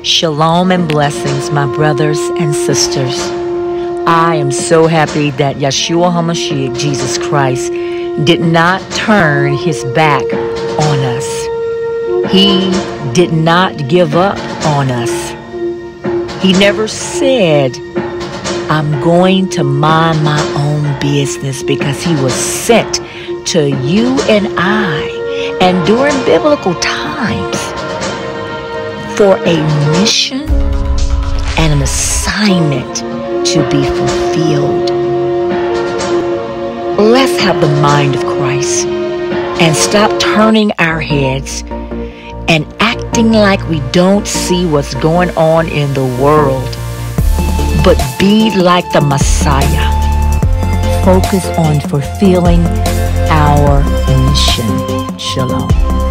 Shalom and blessings, my brothers and sisters. I am so happy that Yahshua HaMashiach, Jesus Christ, did not turn his back on us. He did not give up on us. He never said, I'm going to mind my own business, because he was sent to you and I, and during biblical times, for a mission and an assignment to be fulfilled. Let's have the mind of Christ and stop turning our heads and acting like we don't see what's going on in the world, but be like the Messiah. Focus on fulfilling our mission. Shalom.